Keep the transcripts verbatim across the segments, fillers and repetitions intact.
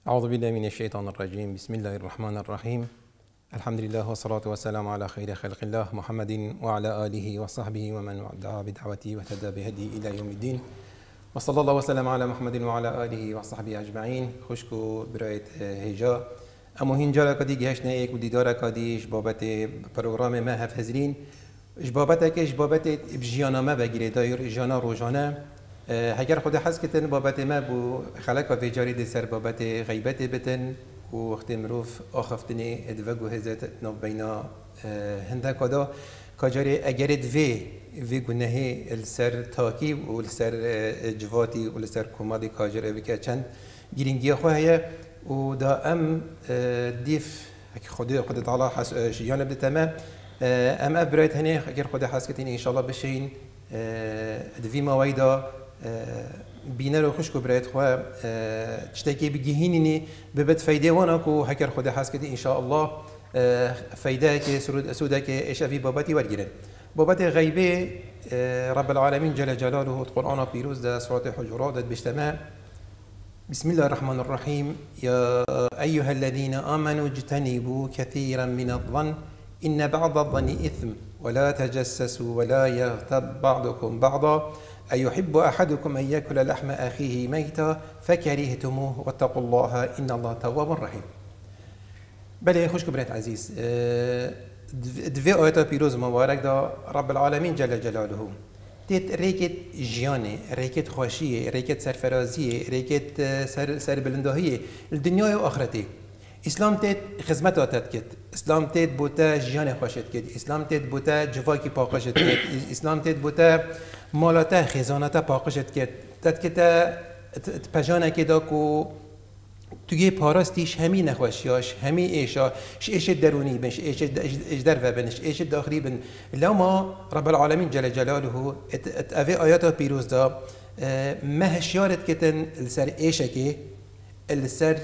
أعوذ بالله من الشيطان الرجيم. بسم الله الرحمن الرحيم. الحمد لله والصلاة والسلام على خير خلق الله محمد وعلى آله وصحبه ومن دعا بدعوته واهتدى بهديه إلى يوم الدين. وصلى الله وسلم على محمد وعلى آله وصحبه أجمعين. خوشكو برایت هجا اما هنجا کدی گهشت نیک و دیدار کدیش بابت پروگرام ما هفزرین جبابت کش بابت بجیانا ما بگیره دایر جانا روزانه هگر خود حس کتن بابت ما بو خلق و فجاری دی سر بابت غیبت بتن و وقت مروف آخفتنی ادوگو هزت نو بینا هنده کدا کجاری اگر دوی وی گناه السر تاکی و السر جواتی و السر کمادی کاجر بکه چند گیرینگی خواهیه و دا ام دیف خود خود تعالی حس شیان بده تمام ام ابرایت هنی اگر خود حس کتین ان شاء الله بشین دوی مویدا بینر و خوش کو برایت خو تشتکی بگهینی ببد فایده وانا کو هکر خود حس کتین ان شاء الله فایده که سرود اسوده که اشافی بابتی ورگیرن بابت غیبه رب العالمین جل جلاله القرآن پیروز در سورة حجرات بجتماع بسم الله الرحمن الرحيم يا أيها الذين آمنوا اجتنبوا كثيرا من الظن إن بعض الظن إثم ولا تجسسوا ولا يغتب بعضكم بعضا أيحب أحدكم أن يأكل لحم أخيه ميتا فكرهتموه واتقوا الله إن الله تواب رحيم. بله خوش كبرت عزيز دوی آیات پیروز مبارک دا رب العالمین جل جلاله تیت ریکت جیانه، ریکت خوشیه، ریکت سرفرازیه، ریکت سر سر بلندهیه الدنیای و آخرتی. اسلام تیت خدمت آتت کت، اسلام تیت بوده جیان خوشت کت، اسلام تیت بوده جواکی پاکشت کت، اسلام تیت بوده مالات خزانت پاکشت کت. تت کت پجانه کدا کو توی پاراستیش همی نخوشیاش همی ایشا ایش درونی بنش ایش اجدر و بنش ایش داخلی بن لما رب العالمین جل جلاله ات اوی آیات پیروز دا مهشیارت کتن السر ایشه که السر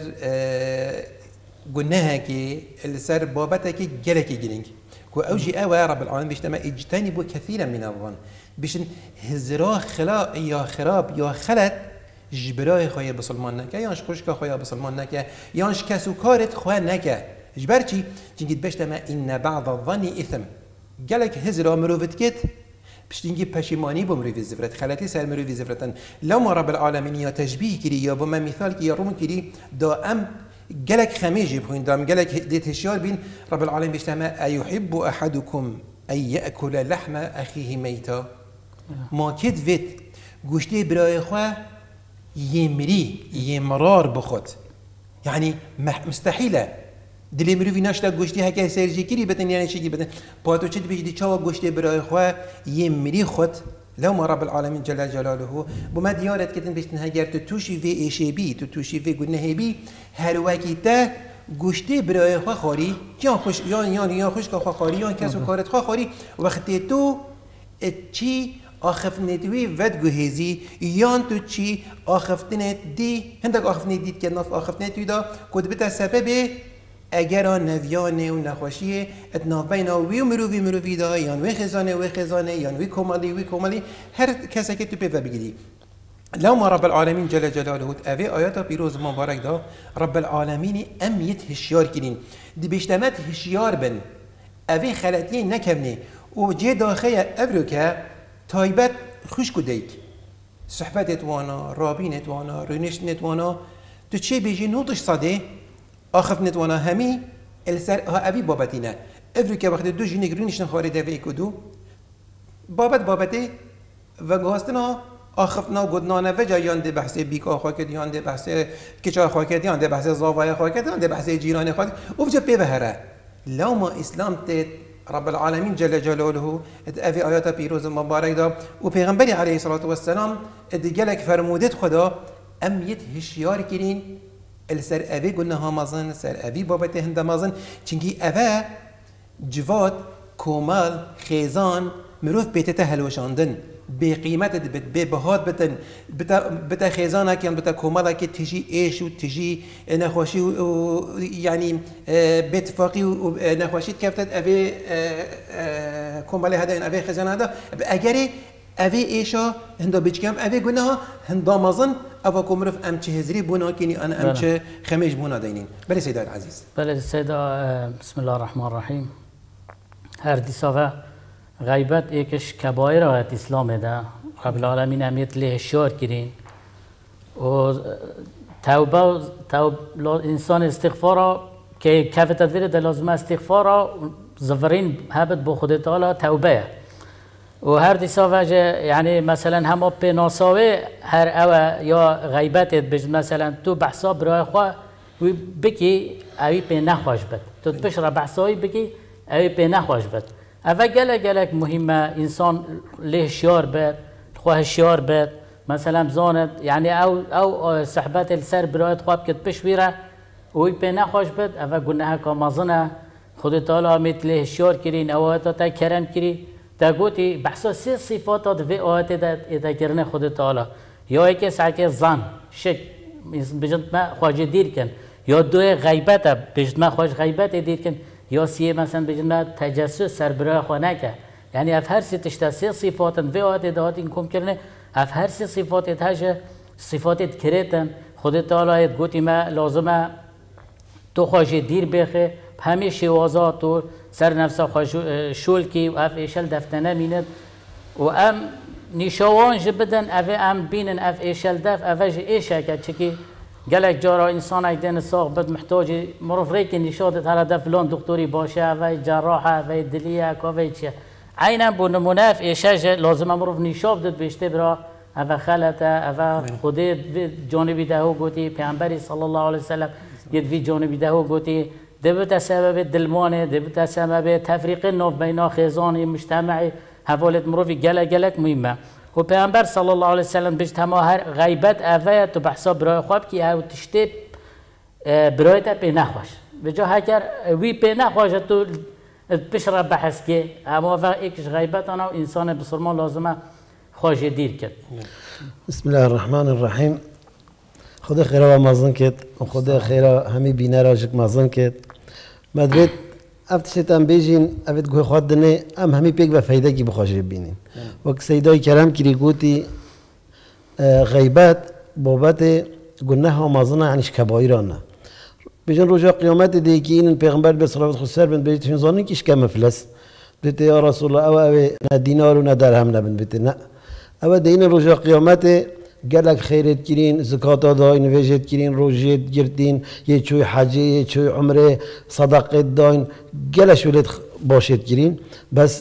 گناه که السر بابت که گله که گرینگ کو اوجی اوه رب العالمین بیشتما اجتنبوا كثيرا من الظن بیشن هزرا خلا یا خراب یا خلط جبرای خواه بسلمان نکه یانش خوشکا خواه بسلمان نکه یانش کسو کارت خواه نکه جبر چی؟ چنگید بشتما این بعض الظن اثم گلک هزرا مروفت کت بشتینگی پشیمانی با مروفی زفرت خلطی سر مروفی زفرتن لما رب العالمین یا تشبیه کری یا با ما مثال کی یا روم کری دا ام گلک خمیجی بخوین دام گلک دیت هشیار بین رب العالمین بشتما ایحب احدکم ای یأکل لحم اخیه میتا ما کد وید گوشتی برای خواه يمري يمرار بخد يعني مستحيله دلی مروی نشتا گوشتی هکه سرجی کری بتن یعنی چی بتن پاتو چت بیشتری چاوا گوشتی برای خو يمري خود لو ما رب العالمین جل جلاله بما دیارت کتن بیشتن هگر تو توشی وی ایشی بی تو توشی وی گناه بی هر وقتی گوشتی برای خو خاری یا خوش یا یا یا خوش کا خو خاری یا کسو کارت خو خاری وقتی تو چی آخفتنیت وی ود گوهزی یان تو چی آخفتنیت دی هندک آخفتنیت دید که نف آخفتنیت وی دا کد بتا سبب اگر آن نویانه و نخوشیه اتناف بینا وی و مروی مروی دا یان وی خزانه وی خزانه یان وی کمالی وی کمالی هر کسی که تو پیدا بگیری لو ما رب العالمین جل جلاله اوی آیات پیروز مبارک دا رب العالمین امیت هشیار کرین دی بیشتمت هشیار بن اوی خلطیه نکمنه و جه داخل ابرو که تایبت خوش کدیک صحبتت وانا رابینت وانا رونشتنت وانا تو چه بیجی نوتش صده آخفتنت وانا همی السر ها اوی بابتینه افرو که وقت دو جینک رونشتن خارده و ایکودو بابت بابته و گاستنا آخفتنا و گدنانه و جایان ده بحث بیکا خواه کد یان ده بحث کچا خواه کد یان ده بحث زاوای خواه کد یان ده بحث جیران خواه کد او جا پی بهره لو ما اسلام تید رب العالمين جل جلاله ادافي آيات بيروز مبارك دا و پیغمبری عليه الصلاة والسلام ادگلك فرمودت خدا ام يت هشيار كرين السر اوي گناه مازن سر اوي بابت هند مازن چنگي اوه جواد کومال خيزان مروف بيتته هلوشاندن بقيمت بت ببهات بتن بتا بتا خيزانه كان بتا كومالا كي تجي ايش وتجي نخوشي يعني باتفاقي ونخوشي كفتت ابي كومالا هذا ابي خزانه هذا اجري اوی ایشا هندا بچکم اوی گناه هندا مازن أفا كمرف أم هزري بونا كيني أنا أم خميش بونا دينين بلي سيدة العزيز بلي سيدة بسم الله الرحمن الرحيم هر دي صفا غيبت ايكش كبائر آيات إسلام ده رب العالمين أميت له الشار كرين و توبه توبه انسان استغفاره که کف تدویر در لازم استغفاره زفرین هبت با خود تعالی توبه و هر دیسا وجه یعنی مثلا هم به ناساوه هر او یا غیبت بج مثلا تو بحثا برای خوا و بکی اوی به نخواش بد تو بش را بحثایی بکی اوی به نخواش بد اول گله گله مهمه انسان له شیار بد خواه شیار بد مثلا بزاند يعني او او صحبات السر برايت خواب كت بشويره وي بينا خوش بد اوا گناه كامازنا خود تعالى مثل الشور كرين او تا كرم كري تا قوتي بحثا سي صفات في اوات اذا كرنا خود تعالى يا هيك ساعه ظن شك بجد ما خواجه دير كن يا دو غيبت بجد ما خواج غيبت دير كن يا سي مثلا بجد ما تجسس سر برا خناك يعني اف هر سي تشتاسي صفات في اوات دهات انكم كرنا اف هر سی صفات هاشه صفات کرتن خود تعالی گوتی ما لازمه تو خوش دیر بخه همه شوازات تو سر نفس خوش شول کی و اف ایشل دفتنه میند و ام نشوان جبدن اف ام بینن اف ایشل دف افج ایشه که چکی گلک جارا انسان ایدن ساق بد محتاج مرفری که نشادت هر دف فلان دکتوری باشه و جراحه و دلیه و چه عینا بو نمونه اف ایشه لازمه مرف نشاب داد بیشتر برا اف خلطه اف خودت جانبی دهو گوتی پیامبری صلی الله علیه وسلم ید وی جانبی دهو گوتی دبت سبب دلمانه دبت سبب تفریق نوف بین خیزان مجتمعی حوالت مروفی گله گلک مهمه و پیامبر صلی الله علیه وسلم بیشت همه هر غیبت اوه تو بحثا برای خواب کی او تشتی برای تا پی نخواش بجا هکر وی پی نخواش تو بشرب بحث که اما وقت ایکش غیبت آنها انسان بسرمان لازمه خوش دیر کرد. بسم الله الرحمن الرحیم. خدا خیره و مازن کرد و خدا خیره همی بینه را جک مازن کرد. مدرید افتشتم بیجین افت گوی خود دنه ام همی پیک و فایده کی بخوش بینین. وقت سیدای کرام کری گوتی غیبت بابت گناه و مازنه عنیش کبایرانه. بیجن رجا قیامت دی که این پیغمبر به صلوات خود سر بند بیت فنزانی کیش کم فلس. بیت یا رسول الله او او نه دینار و نه درهم نبند بیت نه. او دین رجا قیامت گلک خیرت کرین زکات داین وجد کرین روزیت گرتین یه چوی حجی یه چوی عمره صدقت داین گلش ولد باشد کرین بس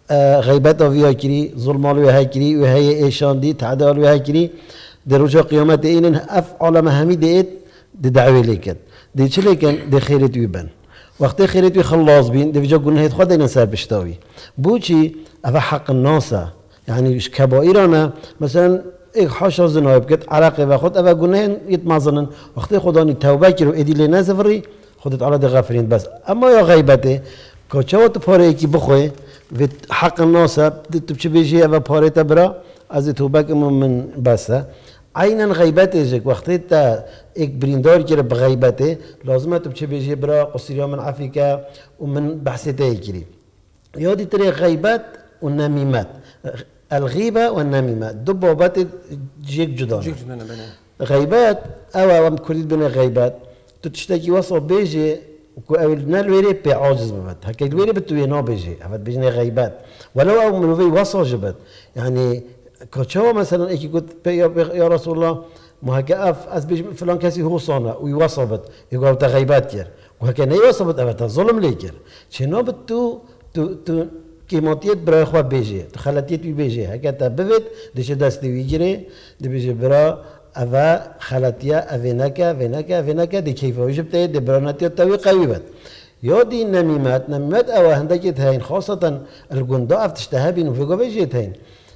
غیبت آویا کری ظلمال وها کری و هی ایشان دی تعدال وها کری در رجا قیامت این اف عالم همی دیت دی دعوی لیکن دی چه لیکن دی خیرت ویبن وقتی خیرت وی خلاص بین دی وجا گناه خود این سر بشتاوی بوچی اف حق الناس يعني كبائرنا مثلا إيه حاشا زنايب كت علاقة وخد أبا قلنا يتمازنن وقت خداني توبة كرو إدي لنا زفري خدت على دغفرين بس أما يا غيبته كشوت فاري كي بخوي في حق الناس تبش بيجي أبا فاري تبرا از توبة من بس عينا غيبته جك وقت تا إك بريندار كره بغيبته لازم تبش بيجي برا قصيرة من عفيكة ومن بحثته كري يادي تري غيبات والنميمات الغيبة والنميمة دبوبات جيك جدان جيك جدان غيبات أو أو كل بين غيبات تشتكي وصل بيجي أو نالويري بعاجز ببت هكذا الويري بتوينا بيجي هفت بيجي غيبات ولو أو من في وصل جبت يعني كشوا مثلا إيش قلت يا رسول الله ما هكأف أز بيج فلان كسي هو صانا ويوصبت يقول تغيبات كير وهكذا نيوصبت أبدا ظلم ليكر شنو بتو تو تو كيماتيت برا خوا بيجي خلاتيت بيجي هكذا بفت دش دست ويجري دي بيجي برا أفا خلاتيا أفيناكا أفيناكا أفيناكا دي كيف وجبتها دي براناتيا توي قويبت يودي النميمات نميمات أو هندك هين خاصة الجنداء تشتهى بينو في قبيجي هين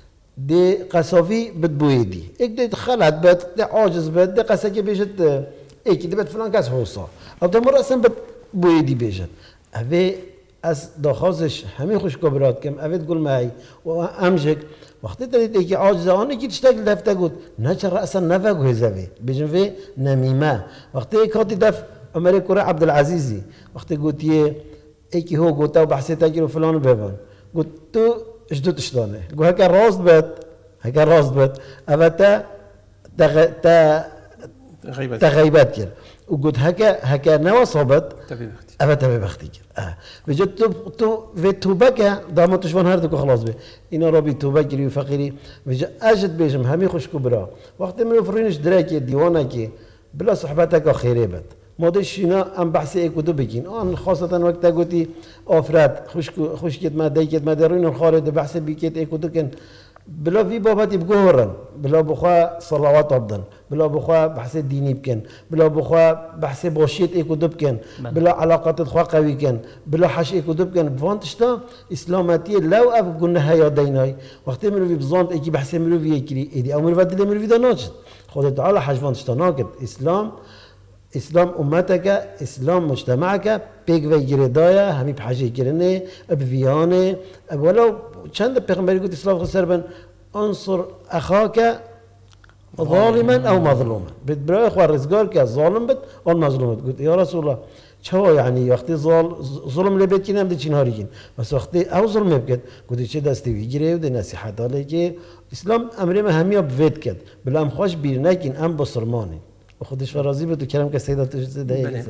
دي قصافي بتبويدي إك دي خلات بت دي عاجز بت دي قصاكي بيجت إيك دي بت فلان كاس حوصة أو ده مرة أصلا بتبويدي بيجت أفي از داخازش همه خوش کبرات کم اوید گل معی و امجک وقتی دارید که عاجزانه کی تشتاق دفته گود نه چرا اصلا نفگو هزوی بجن في نمیمه وقتی کاتی دف عمر کوره عبدالعزیزی وقتی گوتیه ایکی هو گوتا و بحثی تاجر و فلان ببن گوت تو اجدو تشتانه گو هکا راست بد هکا راست بد اوتا تغ... تا غيبت تغيبات كر وقلت هكا هكا نوا صوبت تبي بختي أبى تبي بختي كر آه بجد تو تو في توبك دام تشوفون هردك خلاص به إنا ربي توبكري وفقيري بجد أجد بيجم همي خوش كبرى وقت من فرينش دراكي ديوانك بلا صحبتك خيربت ما دشينا ام بحث كتب بكين آن خاصة وقت قلتي أفراد خوش خوش كت ما ديكت ما درين الخارج بحث بكت كتب كن بلا في باباتي بقهرن بلا بخوا صلوات أبدن بلا بخوا بحث ديني بكن بلا بخوا بحث بوشيت كتب كن بلا علاقات خوا قوي كن بلا حش كتب كن فانتشتا إسلاماتية لو أف قلنا هيا ديناي وقت مرو في بزانت إكي بحث مرو في يكري إدي أو مرو بدل مرو في داناجد خد تعالى حج فانتشتا ناكد إسلام اسلام امتك اسلام مجتمعك بيك ويجري دايا همي بحاجه كرنه ابفيانه ولو چند پیغمبری گفت اسلام خسر بن انصر اخاك ظالما او مظلوما بتبرا اخوان رزقار که ظالم بد اون مظلوم بد قلت يا رسول الله چه يعني وقتی ظلم لبيت كنا بدي چنهاري كن بس وقتی او ظلم بكت قلت چه دستی ويجري ود نصيحت عليه که اسلام امر ما همي بفيت كد بلا ام خوش بير نكن ام بسرماني خودش راضی بود تو کلام که سیدا تو دهی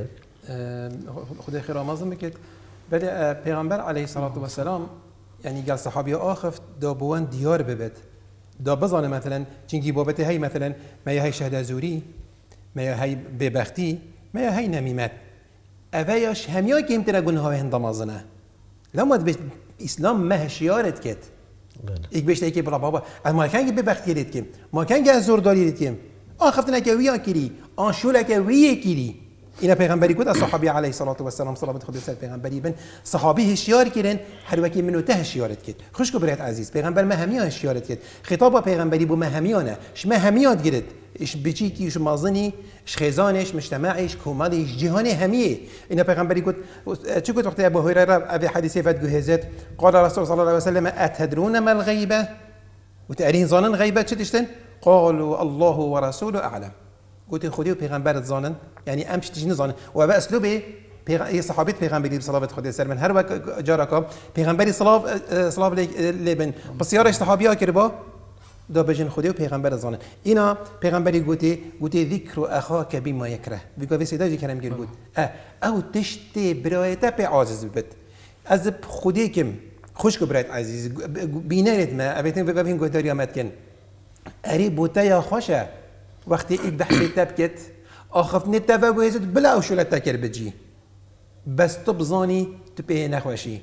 خدا خیر آمازم بکید بله پیغمبر علیه الصلاة و السلام یعنی قال صحابی آخف دا بوان دیار ببد دا بزانه مثلا چنگی بابت هی مثلا ما هی شهده زوری ما هی ببختی ما هی نمیمت اویاش همیا که امتنا گناه هند مازنه لما بس اسلام ما هشیارت کد ایک بشته که برا بابا ما کن که ببختی رید کم ما کن که زور داری رید کم آن خفتنا که ویا کری آن شوله که ویا کری اینا پیغمبری کود از صحابی علیه الصلاة و السلام صلوات خدا سر پیغمبری بن صحابی هشیار کردن هر وکی منو ته هشیارت کرد خوش کو برات عزیز پیغمبر ما همیا هشیارت کرد خطاب پیغمبری بو ما همیانه اش ما همیات گرد اش بچی کی اش مازنی اش خزانش مجتمعش کومالش جهان همیه اینا پیغمبری کود چه کود وقت ابو هریره ابي حدیث فات جهزت قال رسول صلی الله علیه و سلم اتدرون ما الغیبه وتعرين ظنن غیبه چه دشتن قالوا الله ورسوله اعلم قلت خدي وبيغمبر زانن يعني امش تجين زانن و با اسلوبه اي صحابه پیغمبری صلوات خدا سر من هر وقت جاركا پیغمبری صلاه صلاه لبن بسیارش صحابیا کربا دا بجن خدي وبيغمبر زانن اینا پیغمبری گوتی گوتی ذکر اخاک بما يكره بيگه وسیداجی کلام گیر بود او تشتی برایت به عاجز بد از خدی کم خوش کو برایت عزیز بینرت ما ابيتن ببين گوتاری امد کن اری بوته یا خوشه وقتی ایک بحثی تبکت آخف نتفا بویزد بلا اوشولت تکر بجی بس تو بزانی تو به نخوشی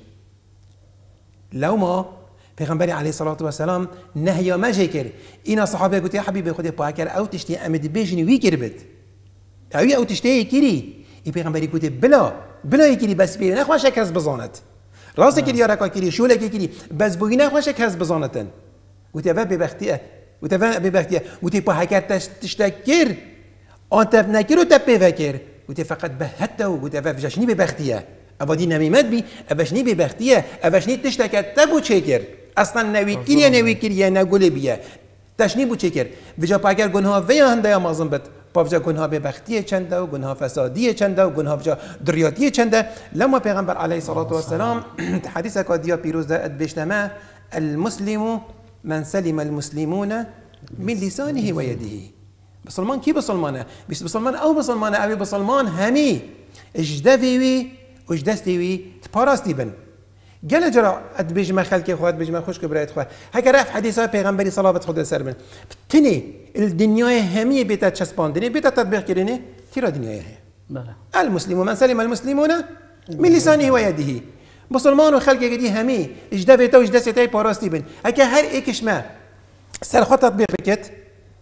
لو ما پیغمبری علیه الصلاة و السلام نهیا مجه کرد اینا صحابه گوتی یا حبیب خودی پاکر او تشتی امد بیجنی وی کر بد اوی او تشتی کری ای پیغمبری گوتی بلا بلا کری بس بی نخوشه کس بزانت راست کری یا رکا کری شوله کری بس بوی نخوشه کس بزانتن گوتی اوه ببختیه وتفهم ببختيه وتي بحكات تشتكر أنت بنكر وتبفكر وتي فقط بهته وتفهم جشني ببختيه أبدي نميمات بي أبشني ببختيه أبشني تشتكر تبو تشكر أصلا نوي كريا نوي كريا نقول بيا تشني بو تشكر بجا باكر جنها فيا هندا يا مازن بت بافجا جنها ببختيه چنده وجنها فساديه چنده وجنها بجا درياتيه چنده لما پیغمبر عليه الصلاة والسلام حديثك قديا بيروز ده بيجتمع المسلم من سلم المسلمون من لسانه ويده بسلمان كي بسلمانه بس بسلمان او بسلمانه او بسلمان همي اجدفي واجدستي تباراستي بن قال جرا اد بيجما خلك اخوات بيجما خوش كبريت اخوات هكا راه حديثه پیغمبري صلوات خدا سر من تني الدنيا همي بيتا تشسباندني بيتا تطبيق كريني ترى الدنيا هي المسلم من سلم المسلمون من لسانه ويده مسلمان و خلق گدی همی اجدافه تو اجداسه تای پاراستی بن اگه هر ایکش ما سر خود تطبیق بکت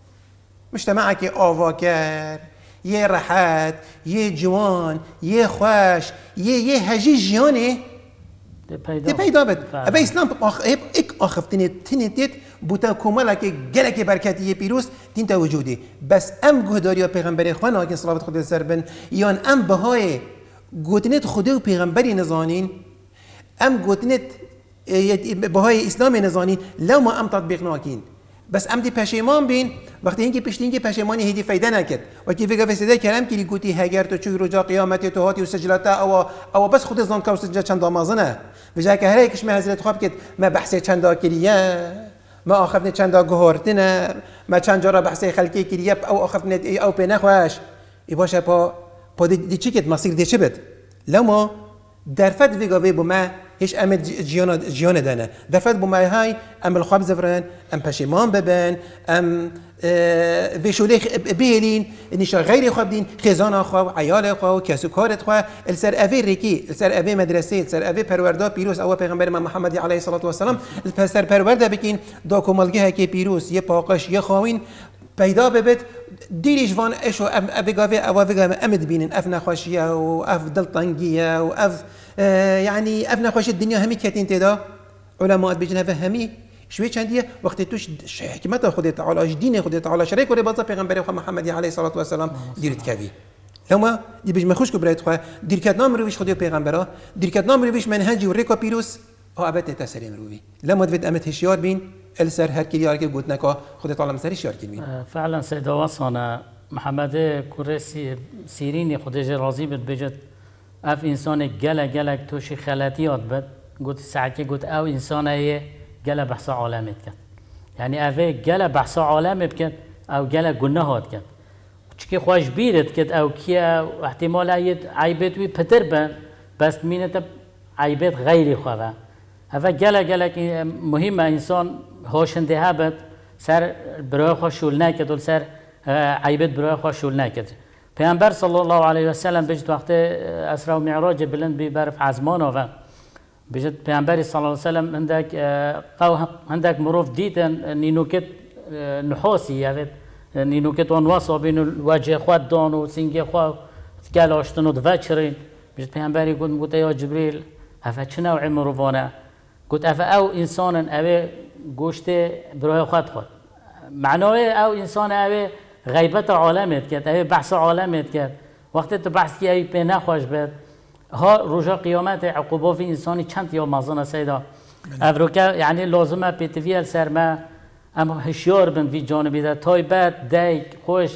مجتمع که آوا کر یه راحت یه جوان یه خوش یه یه هجی جیانه ده پیدا بد ابا اسلام ایک آخفتنی تنیتیت بوتا کمالا که گلک برکتی پیروز تین تا وجودی بس ام گهداری پیغمبر خوانا که صلوات خدا سر بن یان ام بهای گوتنیت خدا و پیغمبری نزانین ام گوتنت بهای اسلام نزانین لو ما ام تطبیق ناکین بس ام دی پشیمان بین وقتی اینکه پشتین که پشیمانی هیدی فایده نکرد و کی فکر فسده کلام کی گوتی هگر تو چوی رجا قیامت تو هاتی و سجلات او او بس خود زان کا سجل چند آمازنه و جا که هر یکش ما حضرت خواب کت ما بحث چند کلیه ما آخفنت چند دا گهارتنه ما چند جارا بحثی خلکی کریب او آخفنت ای او پی نخواهش ای باشه پا پا دی, دی چی کت مصیر دی چی بد لما درفت ویگاوی بو ما هیچ ام جیان جیان دانه درفت بو ما های ام الخبز زفرن ام پشیمان ببن ام ویشولی بیلین نشان غیر خواب دین خزانه خواه عیال خواه کسو کارت خواه السر اوی ریکی السر اوی مدرسه السر اوی پرورده پیروز او پیغمبر ما محمد علیه الصلاة والسلام السر پرورده بکین دا کمالگه که پیروز یه پاقش یه خواهین پیدا ببد دیریش وان اشو افگاوی او افگاوی امد بینن اف نخوشیه و اف دلطنگیه و اف يعني افنا خوش الدنيا همي كاتين تدا علماء بيجنا فهمي شوي چنديه وقت توش حكمت خدای تعالی دین خدای تعالی شریک ولی باز پیغمبر محمد علیه الصلاه و السلام دیرت کوي لما دي بيج مخوش کو برایت خو دیر کات نام رویش خدای پیغمبر دیر کات نام رویش منهجی و ریکا پیروس ها ابد تسلیم روی لما دوید امت هشیار بین السر هر کی یار که گوت نکا خدای تعالی مسری شیار کی فعلا سيد وصانا محمد كورسي سيريني خدای راضی بد بجد اف انسان گله گله توشی خلاتیات بد قلت ساعتي قلت او انسان هي گله بحث عالمت كد يعني اوه گله بحث عالم بكد او گله گناهات كد چکی خوش بیرت كد او کیا احتمال ايد عيبت وي پتر بن بس مينت عيبت غيري خواه اوه گله گله مهمه انسان هوشنده هبت سر برای خوش شول نکد و سر عيبت برای خوش شول نکد پیامبر صلی الله علیه و سلم بجد وقت اسرا و معراج بلند بی برف عزمانه و بجد پیامبر صلی الله علیه و سلم عندك قو عندك مروف دیدن نینوکت نحاسی یعنی نینوکت آن واسه بین وجه خود دان و سینگ خود گل آشتن و دوچرین بجد پیامبری گفت گفت یا جبریل افا چه نوع مروفانه گفت افا او انسان اوه گوشت برای خود خود معناه او انسان اوه غیبت عالمت کرد اوه بحث عالمت کرد وقتی تو بحث کی اوی پی نخواش بد ها روزا قیامت عقوبه فی انسانی چند یا مازن سیدا افروکا یعنی لازمه پیتویل سرما اما هشیار بن فی جانبی ده تایبت دیگ خوش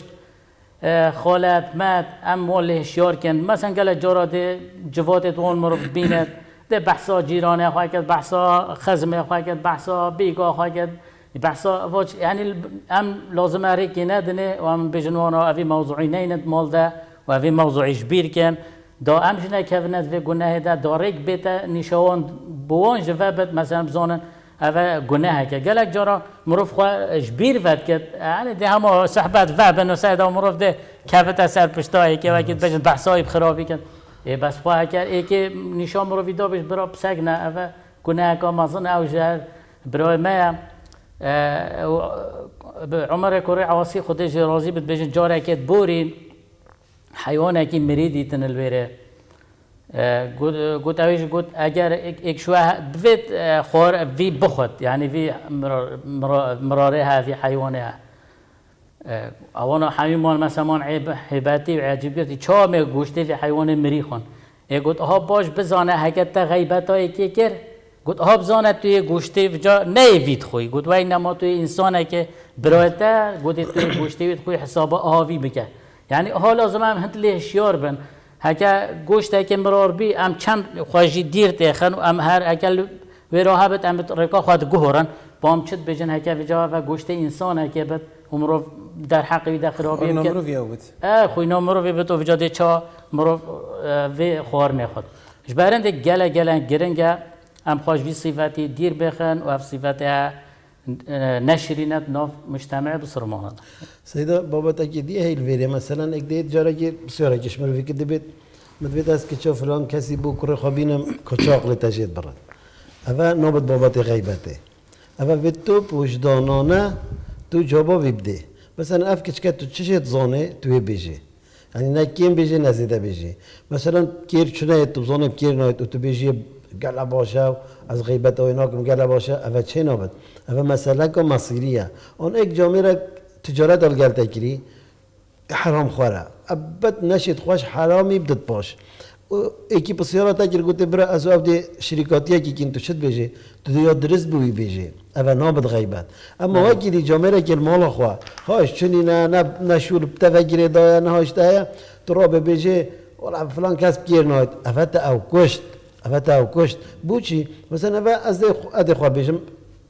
خالت مد ام مال هشیار کن مثلا گل جارا ده جوات دون مرف بیند ده بحثا جیرانه خواه کرد بحثا خزمه خواه کرد بحثا بیگاه خواه کرد بحثا واج يعني ام لازم اريك ندنه وام بجنوانا افي موضوعي نيند مال ده وافي موضوعي كبير كان دا ام جنا كفنت في گناه ده داريك بيتا نشان بوان جوابت مثلا بزانن افا گناه که گلک جارا مروف خو جبیر ود کد يعني ده هم صحبت و بنو سيدا مروف ده كفت سر پشتای که وقت بجن بحثای خرابی کن ای بس خو کرد ای که نشان مروف دا بش برا بسگنه افا گناه که مازن او جهر برای ما عمر كوري عواصي خديجي راضي بتبجن جارة كت بورين حيوانه كي مريدي تنلويره قلت قلت اويش قلت اگر اك شويه بفيت خور في بخت يعني في مرارها في حيوانها اوانا حيوان مثلا عيب هباتي وعجيبتي چا مي گوشتي في حيوان مريخون قلت ها باش بزانه حقیقت غیبتای کی کر گفت آب زانت توی گوشتی وجا نیوید خوی گفت وای نما توی انسانه که برایته گفت توی گوشتی وید خوی حساب آوی بکه یعنی حال لازم هم هند هشیار بن هکه گوشت که مرار بی ام چند خواجی دیر تخن و ام هر اکل و راهبت ام رکا خود گهرن با هم چت بجن هکه وجا و گوشت انسانه که بد عمرو در حقی در خرابی بکه نمرو ویا بود اه خوی نمرو وی تو وجا دی چا مرو وی خوار نخود جبرند گله گله گرنگه ام خوش في صفاتي دير بخن وفي صفاتها نشرينات نوف مجتمع بصرمان سيدا بابا تاكيدي هي الفيديو مثلا اكديت جارك بسيارة كشمر في كده بيت مدبيت اس كتشوف فلان كسي بو كره خابينا كشاق لتجيد برد افا نوبت بابا غيبته افا فيتوب وجدانانا تو جوابا بيبدي مثلا اف كشكات تو تشيت زونه تو بيجي يعني نكيم بيجي نزيده بيجي مثلا كير شنو تو زونه كير نايت تو بيجي قال باشه از غیبت و اینا که قال باشه اول چه نبود اول مسئله که مصیریه اون یک جامعه تجارت دل گل تکری حرام خوره ابد نشید خوش حرامی بدت باش یکی بسیارا تاجر گفته برای از اول شرکاتیه که کین تو شد بیجه تو دیاد درست بوی بیجه اول نابد غیبت اما وقتی دی جامعه که مال خواه هاش چنی نه نه نشور بتفکر دایا نه هاش دایا تو را بیجه ولی فلان کسب گیر نهاد اول تا او کشت افتا او کشت بوچی مثلا و از اد خو بیشم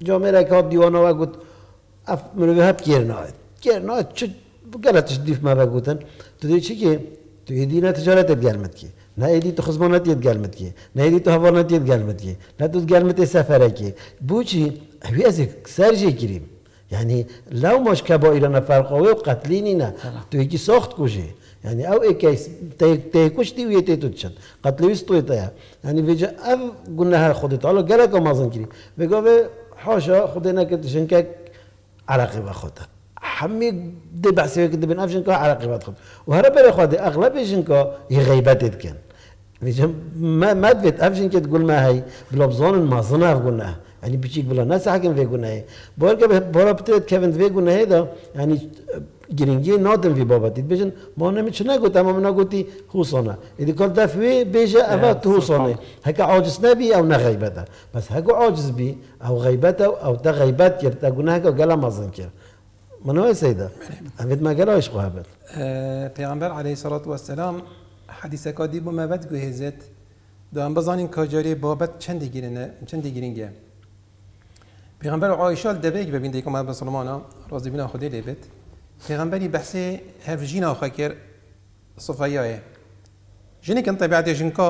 جامعه که دیوانه و گفت اف منو به هب کرناید کرناید چه گلتش دیف ما بگوتن تو دی چی که تو ایدی نه تجارت گلمت کی نه ایدی تو خزمانت گلمت کی نه ایدی تو هوانت گلمت کی نه تو گلمت سفره کی بوچی هوی از سرجی کریم يعني لو مش كبائر نفرق قوي وقتليني نا تو هيك ساخت كوجي يعني او اي كيس تي تي كشتي ويتي توتشن قتل ويستويتها يعني فيجا اف قلنا خذ تعالى قالك ما ظنكري بقى حاشا خذنا كتشنكك عراقي باخذها حمي دي بحسي كده بن افشنكا عراقي باخذ وهرب باخذ اغلب جنكا هي غيبات كان فيجا ما ما تفيت افشنكا تقول ما هي بلبزون ما ظنها قلنا يعني بيجيك بلا ناس حكم في جناه بورك بورا بتريد كيفن في جناه ده يعني جرينجي نادم في بابتي بيجن ما أنا مش نقول تمام نقولتي هو صنع إذا كنت دفوي بيجا أبغى هو صنع هكا عاجز نبي أو نغيبته بس هكا عاجز بي أو غيبته أو تغيبات يرتا جناه كلا ما زنكر من هو سيدا أبد ما قالوا إيش قهبت پیغمبر علیه الصلاة والسلام حدیث کادی با مبد گوهزت دام بزنین کاجاری بابت چند گیرنه چند گیرنگه پیغمبر عایشه دبیگ ببین دیگه محمد مسلمانا راضی بینا خودی لیبت پیغمبری بحث هر جینا خاکر صفایه جنی کن طبیعت جنکا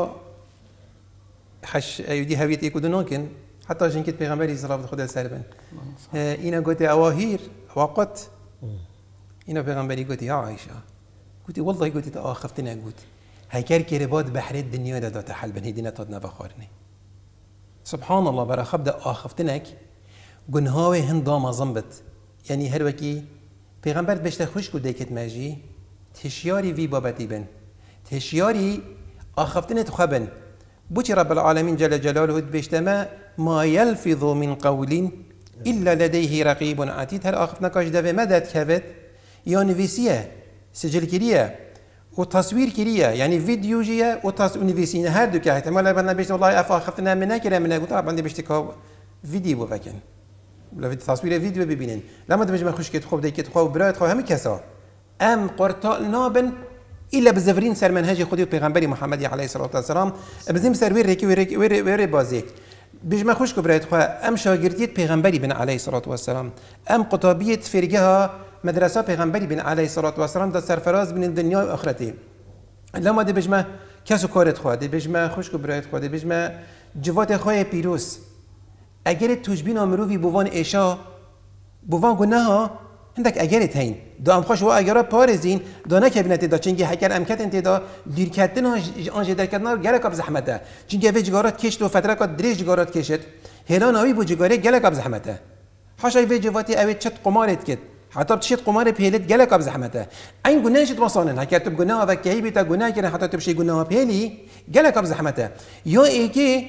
حش ایدی هویت یکودنو کن حتی جنکت پیغمبری صلاف خدا سربن اینا گوتی اواهیر وقت اینا پیغمبری گوتی یا عایشه گوتی والله گوتی تا خفتنا گوتی هکر که رباد بحر الدنیا دا تحل بن هدینا تادنا بخارنی سبحان الله برا خبدا آخفتنك گنهاوی هند دام زنبت یعنی هر وکی پیغمبر بشته خوش کو دیکت ماجی تشیاری وی بابتی بن تشیاری آخفتنت خبن بوچی رب العالمین جل جلاله بشته ما ما يلفظ من قول الا لديه رقيب عتيد هر آخفتنا کاش دوه مدد کبت یا نویسیه سجل کریه و تصویر کریه یعنی ویدیو جیه و تصویر نویسینه هر دو که احتمال بنا بشته والله اف آخفتنا منه کره منه گوت طبعا بشته که ویدیو بفکن لو تصویر ویدیو ببینین لما دمج من خوش کت خوب دیگه خوب برایت خوب همه کسا ام قرطال نابن الا بزفرین سر منهج خودی و پیغمبری محمدی علیه الصلاه و السلام بزیم سر ویر ریکی ویر ویر ویر بازی بیش من خوش کو برایت خوب ام شاگردیت پیغمبری بن علیه الصلاه و السلام ام قطابیت فرگها مدرسه پیغمبری بن علیه الصلاه و السلام دا سرفراز بین دنیا و آخرتی لما دمج من کسو کارت خواهد بیش من خوش کو برایت خواهد بیش من جوات خواه پیروز اگر توجبین آمروی بوان ایشا بوان گناه هندک اگر تین دا ام خوش و اگر پارزین دا نکبینت دا چنگی حکر امکت انت دا دیر کردن آنجا در کردن گله کاب زحمته چنگی اوی جگارات کشت و فتره کات دریج جگارات کشت هلان آوی بو جگاره گله کاب زحمته حاشا اوی جواتی اوی چت قمارت کت حتی بتشت قمار پیلت گله کاب زحمته این گناه شد وصانن حکر تب گناه و کهی بیتا گناه کنه حتی تبشی گناه پیلی گله کاب زحمته یا ایکی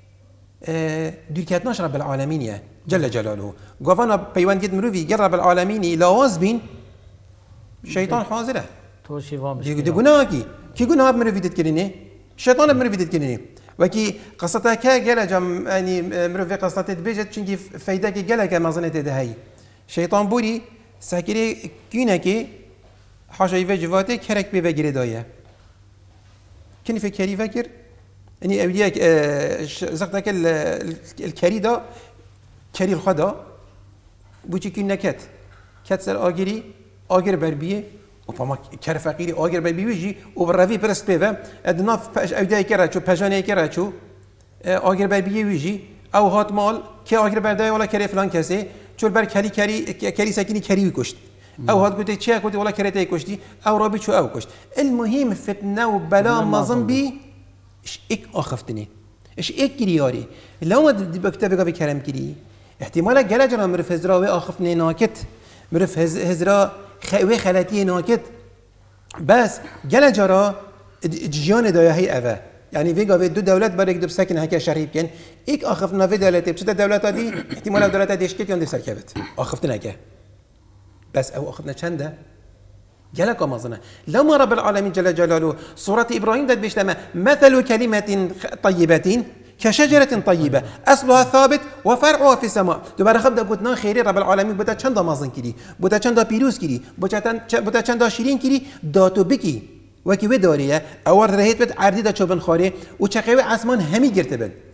ديركاتناش رب العالمين يا جل جلاله قفنا بيوان جد مروفي جرب رب العالمين لواز بين شيطان حاضره توشي وام دي دي گناهكي كي گناه مروفي تتكلني شيطان مروفي تتكلني وكي قصتها كا جل جم يعني مروفي قصتها بيجت چنكي فايده كي جل كما ظنيت ده هي شيطان بوري ساكري كينكي حاجه يفجواتي كرك بيفجر دايه كني فكري فكر يعني أولياء زقتك الكريدة كري الخدا بوشي كي نكت كتسر آجري آجر بربيه وبما كر فقيري آجر بربيه ويجي وبالرفي برست بيفا أدناف باش أولياء كرا شو بجاني كرا شو آجر بربيه ويجي أو هات مال كي آجر برداي ولا كري فلان كسي شو البر كري كري كري ساكني كري وكشت أو هاد قلت شيء قلت ولا كري تاي كشتي أو رابي شو أو كشت المهم فتنة وبلا مظن بي إيش إك آخفتني إيش إك كرياري لو ما بكتبك بكلام كري احتمالا جل جل مرف هزرا وآخفتني ناكت مرف هز هزرا خوي خلاتي ناكت بس جل جرا جيان دايا هي أفا يعني في قابل دو دولات بريك دو ساكن هكا شريف كان إك آخفتنا في دولتي بشدة دولات دي احتمالا دولات دي شكيت يوم دي سركبت آخفتنا كه بس أو آخفتنا چنده جلك مظنة لما رب العالمين جل جلاله سورة إبراهيم داد بيشتما مثل كلمة طيبة كشجرة طيبة أصلها ثابت وفرعها في السماء دوباره خبدا قلنا خيري رب العالمين بودا چندا مازن كري بودا چندا بيروز كري بودا چندا شيرين كري داتو بكي وكي وداريه أول رهيت بد عردي دا چوبن خاري وچقوي عثمان همي گرتبن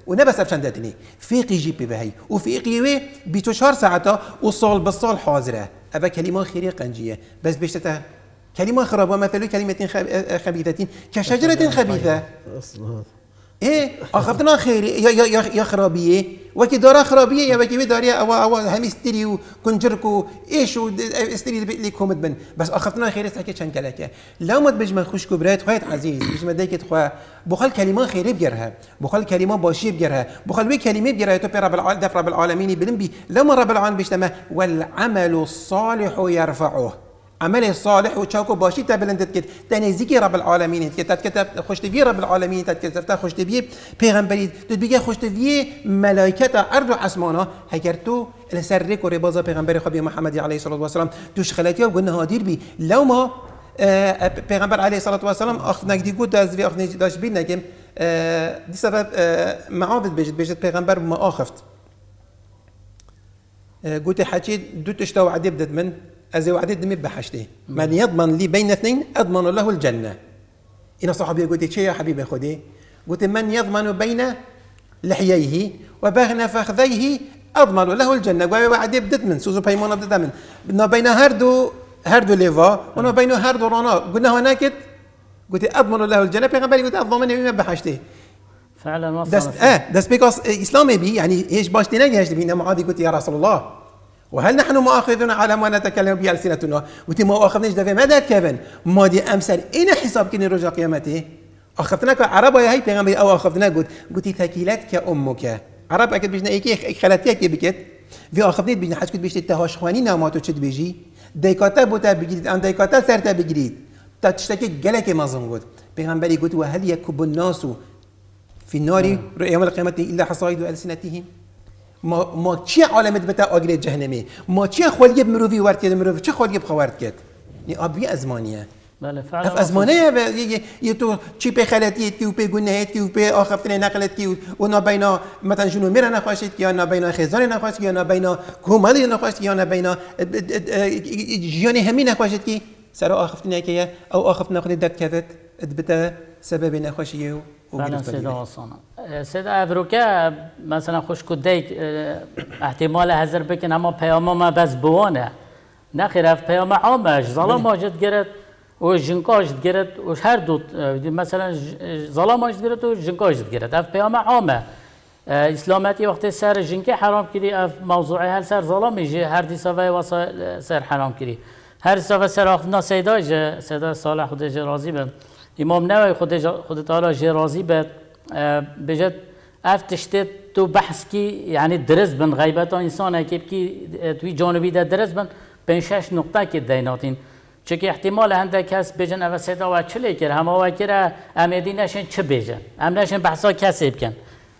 ونبس بشندتني فيقي جي بي بهي وفيقي وي بتشهر ساعته وصال بالصال حاضره أبا كلمة خيرية قنجية بس بيشتتا كلمة خرابة مثل كلمة خبيثة كشجرة خبيثة إيه أخذنا خير يا يا يا يا خرابية وكي دارا خرابية يا وكي داريا أو أو هم استري وكنجركو إيش واستري لكم بن بس أخذنا خير ساكت شن كلاكه لو ما تبجم خوش كبرات خوات عزيز بجم ديك خوا بخل كلمة خير بجرها بخل كلمة باشي بجرها بخل وي كلمة بجرها تو رب العالمين دفر رب العالمين بلنبي لما رب العالمين بيجتمع والعمل الصالح يرفعه عمل الصالح وتشاكو باشي تبلند كت تنزيكي رب العالمين كت كتب خوش تبي رب العالمين كتبت خوش تبي پیغمبري تبي خوش تبي ملائكه ارض واسمانه هكرتو لسرك ورباظه پیغمبر خبي محمد عليه الصلاه والسلام توش خلاتيا وقلنا هادير بي لو ما پیغمبر عليه الصلاه والسلام اخذنا دي قد از في اخذنا داش بينا كم دي سبب معاذ بيجت بيجت پیغمبر ما اخفت قلت حكيت دو تشتو عدي بدت من أزي وعدي دمي بحشته من يضمن لي بين اثنين أضمن له الجنة إن صحابي قلت شيء يا حبيبي خذي قلت من يضمن بين لحييه وبين فخذيه أضمن له الجنة وعدي بدت من سوزو بيمون بدت من بدنا بين هردو هردو ليفا ونا بين هردو رانا قلنا هناك قلت أضمن له الجنة بيغمبري قلت أضمن لي بحشته فعلا ما صار اه داس بيكوس إسلامي بي يعني ايش باش تناجي بينا معاذ قلت يا رسول الله وهل نحن مؤاخذون على ما نتكلم به ألسنتنا وتي ما أخذناش دفع ماذا كابن ما دي أمثال إين حساب كني رجع قيامته أخذناك عربة يا هاي بيغمبري أو أخذنا قلت قلت ثقيلتك أمك عرب أكيد بيجنا إيكي خلاتيك بكت في أخذنيت بيجنا حد كنت بيجي تهاش خواني ناماتو تشد بيجي ديكاتا بوتا بجريد أن ديكاتا سرتا بجريد تشتكي جلك ما زنقول بيغمبري قلت وهل يكب الناس في النار يوم القيامة إلا حصائد ألسنتهم ما ما چه عالمت بتا آگری جهنمی ما چه خوالیب مروی ورد کرد مروی چه خوالیب خوارد کرد نی آبی ازمانیه بله فعلا اف ازمانیه یه تو چی په خلاتیت کی و په گناهت کی و په آخفتن نقلت کی و نابینا مثلا جنو میره نخواشید یا نابینا خزان نخواشید یا نابینا کومالی نخواشید یا نابینا جیانی همین نخواشید کی سر آخفتن که او آخفتن خود دک کرد بتا سبب نخواشیه فعلا سيدا وصانا سيدا أبروكا مثلا خوش كديك احتمال هزر بكن اما پیاما ما بس بوانه نخير اف پیاما عامش ظلام جد گرد و جنكاش گرد و هر دو مثلا ظلام جد گرد و جنكاش گرد اف پیاما عامه اسلامتي وقت سر جنكي حرام كري اف موضوعي هل سر ظلام يجي هر دي صفاي وصا سر حرام كري هر صفا سر اخذنا سيدا سيدا صالح خود جي راضي بم امام نووي خود خود تعالى جي راضي بد بجد اف تشتت تو بحث كي يعني درس بن غيبات انسان كيف كي توي جانبي ده درس بن بين شش نقطه كي ديناتين چونكي احتمال عندك كاس بجن اول سيدا و چلي كر هم واكره امدي نشن چه بيجن ام نشن بحثا كسب كن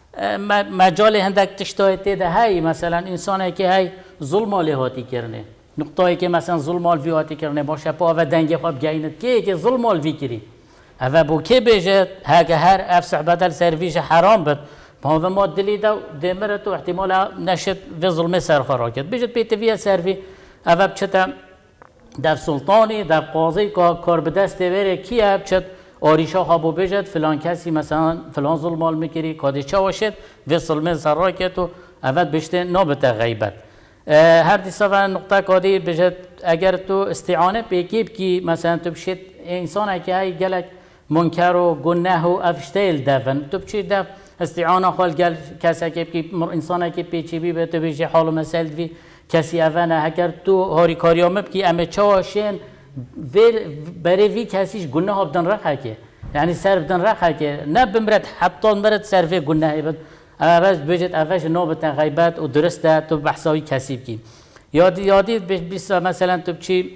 مجال عندك تشتايت ده هاي مثلا انسان كي هاي ظلم لهاتي كرنه نقطه كي مثلا ظلم الفياتي كرنه باشه با و دنگ خب گاينت كي كي ظلم الفكري هذا بو كي بيجت هاك هر افسح بدل سيرفيش حرام بد هذا ما دلي ده دمرت واحتمال نشت في ظلم سر خراكت بيجت بيت فيها سيرفي هذا بشتا در سلطاني در قاضي كار بدست بره كي بشت آریشا خابو بيجت فلان كسي مثلا فلان ظلم المكري كادي چاوشت في ظلم سر راكت و هذا بيجت نابت غيبت هر دي صفا نقطه كادي بيجت اگر تو استعانه بكيب كي مثلا تو بشت انسان كي هاي قالك منكر و گناه و افشتیل دفن تو بچی دف استعانه خال گل کسی که کی انسان که پیچی بی به تو بیشی حال مسائل وی کسی اوانه هکر تو هاری کاریام بکی ام چاشین ویل برای وی کسیش گناه بدن رخه که یعنی سر بدن رخه که نه بمرد حتی مرد سر وی گناه بد اما بس بجت افش نوبت غیبت و درسته تو بحثای کسی بکی یادی یادی بیس مثلا تو بچی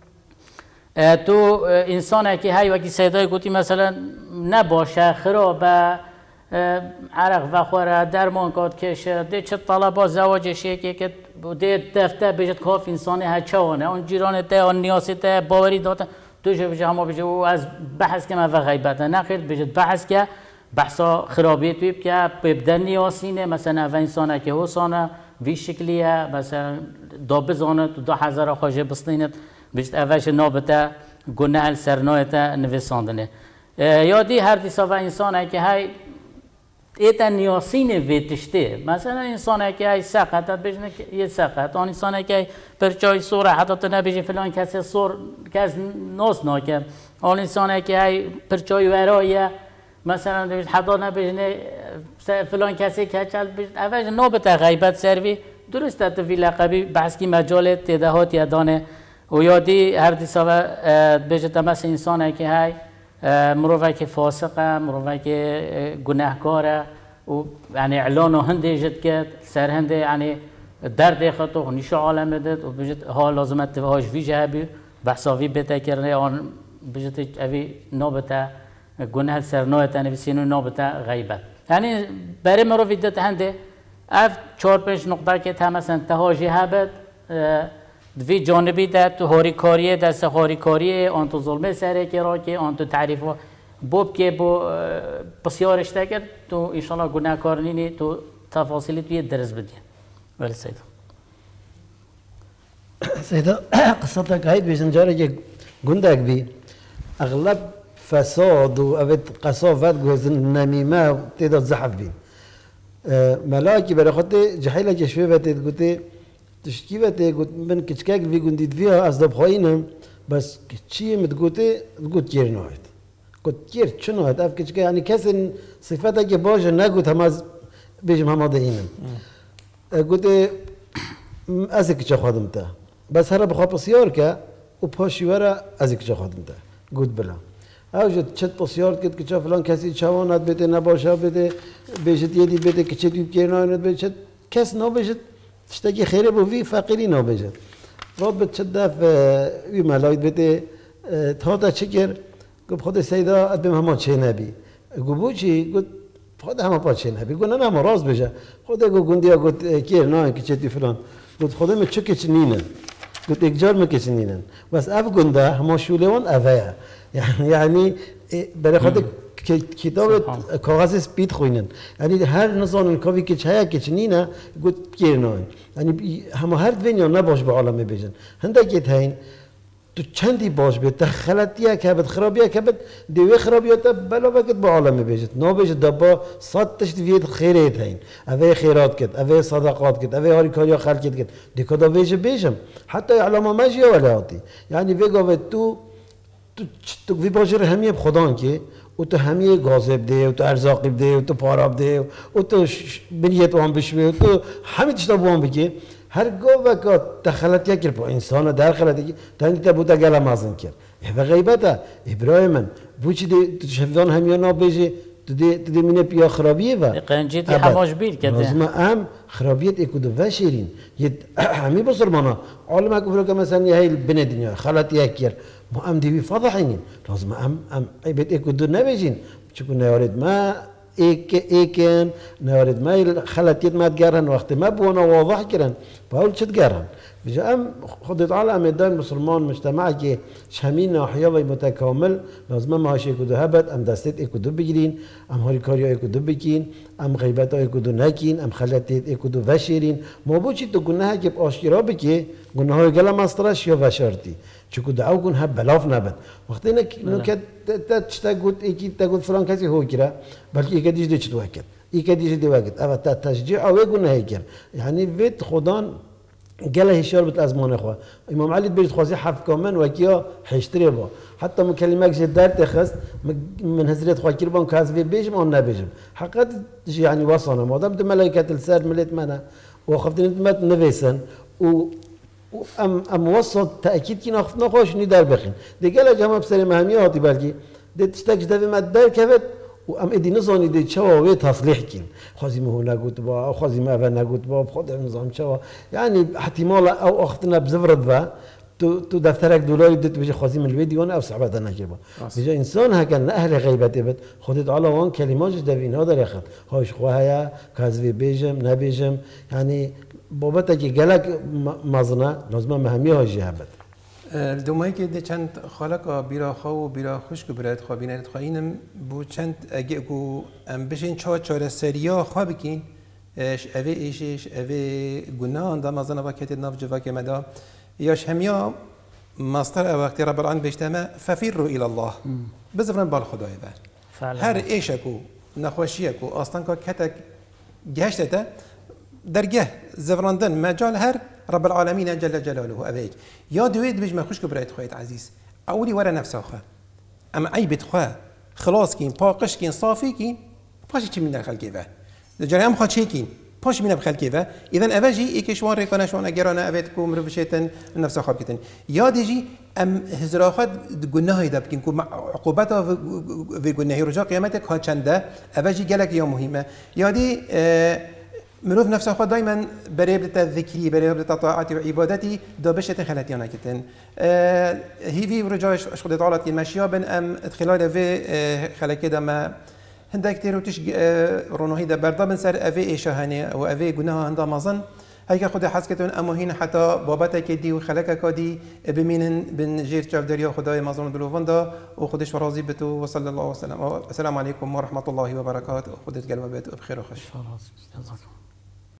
تو انسان که هی وقتی صدای گویی مثلا نباشه خرابه عرق و خوره درمان کات کشه ده چه طلبات زواجش که که ده دفتر بجت کاف انسانی ها چونه اون جیران ده اون نیاز ده باوری داده تو چه بچه همه بچه او از بحث که من و غیبت نخیر بجت بحث که بحثا خرابیت بیب که ببدن نیاسینه مثلا و انسانه که حسانه وی شکلیه مثلا دا بزانه دو هزار خواجه بستینه بجت اولش نابته گناه سرنایته نویساندنه یادی هر دیسا و انسانه که های ایتا نیاسینه ویتشته مثلا انسانه که ای سقط بجنه یه سقط آن انسانه که پرچای سوره حتی تو نبیجی فلان کسی سور کس ناس ناکر آن انسانه که ای پرچای ورایه مثلا دویش حتی نبیجنه فلان کسی که چل بجنه اوش نابطه غیبت سروی درسته تو فی لقبی بحث کی مجال تدهات یادانه و یادی هر دیسا بجت مثل انسانه که های مروفه که فاسقه مروفه که گناهکاره و یعنی اعلان و هنده جد کرد سر هنده یعنی درد خطو و نیش عالم داد و بجت ها لازمت تفهاش وی جهبی بحثاوی بتا کرده آن بجت اوی نابطه گناه سر نوعت نفسینو نابطه غیبت یعنی برای مروفه داد هنده اف چهار پنج نقطه که تا مثلا تهاجی هبد دوی جانبی ده تو هاری کاریه دست هاری کاریه آن تو ظلمه سره که را که آن تو تعریف بوب که بو بسیارش تکر تو انشالله گناه کار نینی تو تفاصیلی توی درس بدین ولی سیدا سیدا قصتك هاي بيجن جارك گندك بي اغلب فساد و اوت قصافات جوز النميمه تقدر تزحف بي ملاکی برای خود جهیل کشوی بته گوته تشکی بته گوت من کچکک وی گندید ویا از دب خواهینم بس چی متگوته گوت کیر نهایت گوت کیر چه نهایت اف کچکه یعنی کسی صفته که باشه نگوت هم از بیشم هم آده اینم گوته از کچه خودم تا بس هر بخواه پسیار که و پاشیوره از کچه خودم تا گوت بلا اوجد چت پسیار کد که چه فلان کسی چوانات بده نباشه بده بیشت یدی بده که چه دیو کیناند بیشت کس نباشد تشتکی خیره بو وی فقیری نباشد راد بد چت دف وی ملاید بده تا تا چکر گفت خود سیدا ادم همه چه نبی گفت چی گفت خود همه پا چه نبی گفت نه نه راز بشه خود گفت گندیا گفت کیر نه که چه دی فلان گفت خود می چه کچ نینه گفت اکجار میکچ نینن بس اف گنده همه شولوان اوه يعني يعني برای خود کتاب کاغذ سپید خوینن یعنی هر نظام کافی که چه که نینه گفت گیرنای یعنی همه هر دنیا نباش به عالم بیجن هنده که تاین تو چندی باش به تخلطیه که بد خرابیه که بد دیوی خرابیات بلا وقت به عالم بیجت نباید دبا صد تشتویت خیره تاین اوه خیرات کد اوه صدقات کد اوه هاری کاریا خلق کد دیگه داویج بیجم حتی علامه ماجی ولاتی یعنی وگاو تو تو تو وی باجر همیه خدان که و تو همیه گازه بده و تو ارزاقی بده و تو پارا بده و تو بنیت وام بشوی و تو همه چیزا بوام بگی هر گاو که دخلت یکر با انسان در خلت یکی تانی تا بوده گلا مازن کرد و غیبته ابراهیم من بوچی دی تو شفیان همیه نابیجی تو دی تو دی مینه پیا خرابیه و قنجیتی حواش بیر کده لازم ام خرابیت اکودو و شیرین یه همی بسرمانا عالم اکو که مثلا یه هیل بن دنیا خلت یکر ما ام دیوی فضحینیم لازم ام ام عیبت اکودو نبیجین چون نیارد ما ایک ایکن نیارد ما خلتیت ما تگرن وقتی ما بونا واضح کردن باول چت گرن بجا ام خود تعالی ام دان مسلمان مجتمع که شمین ناحیه و متکامل لازم ما هاش اکودو هبت ام دستت اکودو بگیرین ام هاری کاریا اکودو بکین ام غیبت اکودو نکین ام خلتیت اکودو وشیرین ما بو چی تو گناه که آشکارا بکی گناه گلا مسترش یا وشارتی چون دعوا کن هب بلاف نبود وقتی نه نکت تشتاقود ایکی تقول فلان کسی هو کرا بلکه ایک دیش دیش تو هکت ایک دیش دی وقت اول تشجیع آوه گونه هیکر یعنی وید خدان گله هشار بت ازمان خوا امام علی بیش خوازی حرف کامن و کیا حشتری با حتی مکلمه که در تخست من حضرت خوا کربان کازوی بیشم آن نبیشم حقیقت یعنی واسانه مادام ده ملائکت السر ملت منه و خفتن مت نویسن و ام ام وسط تأكيد كنا خفنا خوش ندار بخين دیگه لجام بسر مهمیه هاتی بلکی ده تشتاق جدوی مدار كفت و ام ادی نزانی ده چوا و تصلیح کن خوازی مهو نگوت با او خوازی مهو نگوت با خود نظام چوا يعني احتمال او اختنا بزفرد با تو تو دفترك دولاری دت بيجي خوازي من الفيديو انا او صعبه انا كيبا بيجي انسان هكذا اهل غيبته بد خدت على وان كلمات جدوين هذا ياخذ هاش خوايا كازوي بيجم نبيجم يعني بابتا که گلک مزنه لازم مهمی ها جهبت. دومایی که ده چند خالق بیرا خو و بیرا خوش که برایت خوابی نرد خواهینم بو چند اگه کو ام بشین چهار چهار سریا خواب کین اش اوه ایشش اوه گناه انده مزنه وقتی ناف جوا که مدا یاش همیا مصدر وقتی رب العالمین بشتمه ففروا الى الله بزفرن بال خدای بر هر ایشکو نخوشیک و آستان که کتک جهشته درجه زفراندن مجال هر رب العالمين جل جلاله أبيك يا دويد بيج ما خوش كبريت خويت عزيز أولي ورا نفسه خا أما أي بتخوا خلاص كين باقش كين صافي كين باش تشي من داخل كيفه الجري أم خد شي كين باش من بخل كيفه إذا أبجي إيكشوان ريكونا شوان أجرانا أبيتكم مرفشيتن نفسه خابكتن يا ديجي أم هزراخد جناه يدا بكين كم عقوبتها في جناه رجاء قيامتك هاد شنده أبجي جالك يوم مهمة يا دي اه مروف نفسه خود دائما برای بتا ذکری برای بتا طاعتی و عبادتی دابشت خلاتیانا کتن هیوی رجاش اشخاص تعالى المشيا بن ام خلال في خلک دم هندك تيرو تش رونوهي ده بردا بن سر افي اشهانه او افي گناه هندا مازن هيك خود حس كتون اما هين حتى بابتك دي و خلك كدي بمين بن جير شاف دريا خداي مازن دلوفندا و خودش راضي بتو وصلى الله وسلم السلام عليكم ورحمه الله وبركاته خودت قلبت بخير وخش